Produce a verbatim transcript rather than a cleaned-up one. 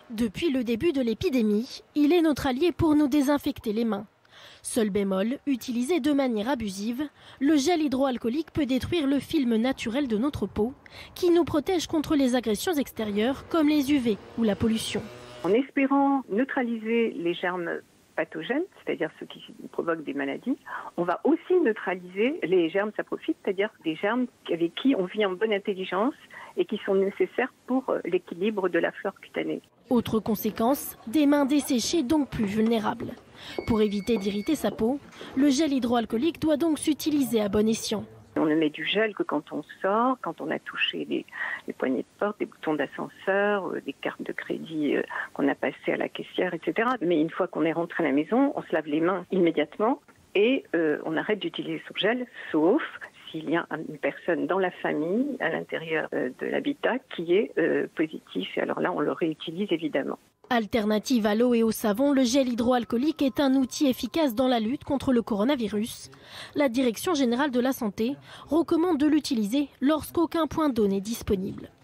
Depuis le début de l'épidémie, il est notre allié pour nous désinfecter les mains. Seul bémol, utilisé de manière abusive, le gel hydroalcoolique peut détruire le film naturel de notre peau, qui nous protège contre les agressions extérieures comme les U V ou la pollution. En espérant neutraliser les germes pathogènes, c'est-à-dire ceux qui provoquent des maladies, on va aussi neutraliser les germes saprophytes, c'est-à-dire des germes avec qui on vit en bonne intelligence et qui sont nécessaires pour l'équilibre de la flore cutanée. Autre conséquence, des mains desséchées donc plus vulnérables. Pour éviter d'irriter sa peau, le gel hydroalcoolique doit donc s'utiliser à bon escient. On ne met du gel que quand on sort, quand on a touché les, les poignées de porte, des boutons d'ascenseur, euh, des cartes de crédit euh, qu'on a passées à la caissière, et cetera. Mais une fois qu'on est rentré à la maison, on se lave les mains immédiatement et euh, on arrête d'utiliser son gel, sauf s'il y a une personne dans la famille, à l'intérieur euh, de l'habitat, qui est euh, positif. Et alors là, on le réutilise évidemment. Alternative à l'eau et au savon, le gel hydroalcoolique est un outil efficace dans la lutte contre le coronavirus. La Direction générale de la santé recommande de l'utiliser lorsqu'aucun point d'eau n'est disponible.